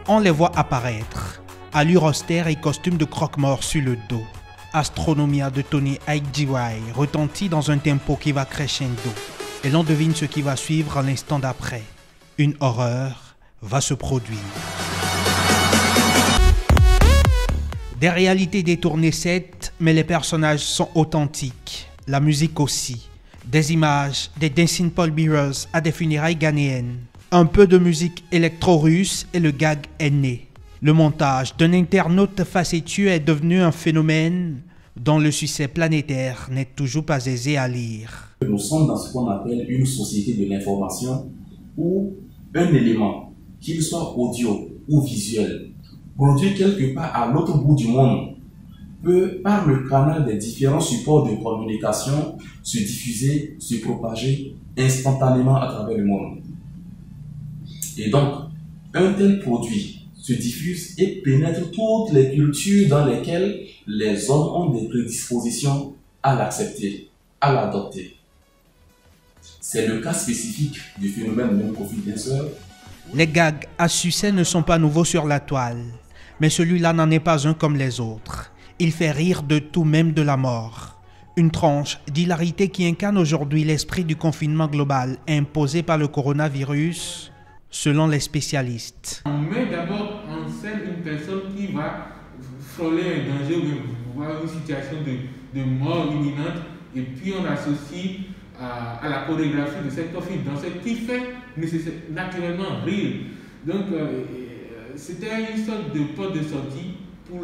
On les voit apparaître, allure austère et costume de croque-mort sur le dos. Astronomia de Tony Aigjiwai retentit dans un tempo qui va crescendo. Et l'on devine ce qui va suivre l'instant d'après. Une horreur va se produire. Des réalités détournées certes, mais les personnages sont authentiques. La musique aussi. Des images, des Dancing Pole Bearers à des funérailles ghanéennes. Un peu de musique électro-russe et le gag est né. Le montage d'un internaute facétieux est devenu un phénomène dont le succès planétaire n'est toujours pas aisé à lire. Nous sommes dans ce qu'on appelle une société de l'information où un élément, qu'il soit audio ou visuel, produit quelque part à l'autre bout du monde, peut, par le canal des différents supports de communication, se diffuser, se propager instantanément à travers le monde. Et donc, un tel produit se diffuse et pénètre toutes les cultures dans lesquelles les hommes ont des prédispositions à l'accepter, à l'adopter. C'est le cas spécifique du phénomène même Confidential. Les gags à succès ne sont pas nouveaux sur la toile, mais celui-là n'en est pas un comme les autres. Il fait rire de tout, même de la mort. Une tranche d'hilarité qui incarne aujourd'hui l'esprit du confinement global imposé par le coronavirus, selon les spécialistes. On met d'abord en scène une personne qui va frôler un danger ou voir une situation de mort imminente, et puis on associe à la chorégraphie de cette confidence qui fait naturellement rire. Donc c'était une sorte de porte de sortie pour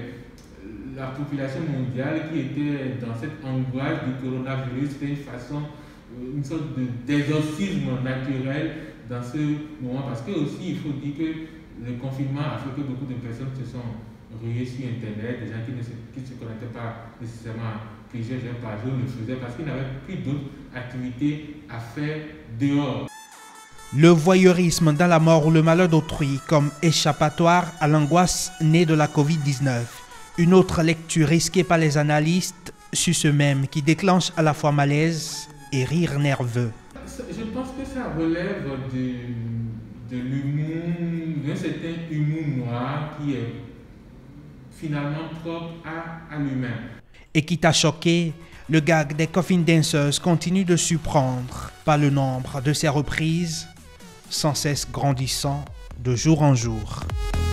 la population mondiale qui était dans cette angoisse du coronavirus. C'était une sorte d'exorcisme naturel dans ce moment, parce que aussi il faut dire que le confinement a fait que beaucoup de personnes se sont ruées sur Internet, des gens qui ne se connectaient pas nécessairement plusieurs heures par jour le faisaient parce qu'ils n'avaient plus d'autres activités à faire dehors. Le voyeurisme dans la mort ou le malheur d'autrui comme échappatoire à l'angoisse née de la Covid-19. Une autre lecture risquée par les analystes sur ce même qui déclenche à la fois malaise et rire nerveux. Je pense que ça relève de l'humour, d'un certain humour noir qui est finalement propre à l'humain. Et quitte à choquer, le gag des Coffin Dancers continue de surprendre par le nombre de ses reprises, sans cesse grandissant de jour en jour.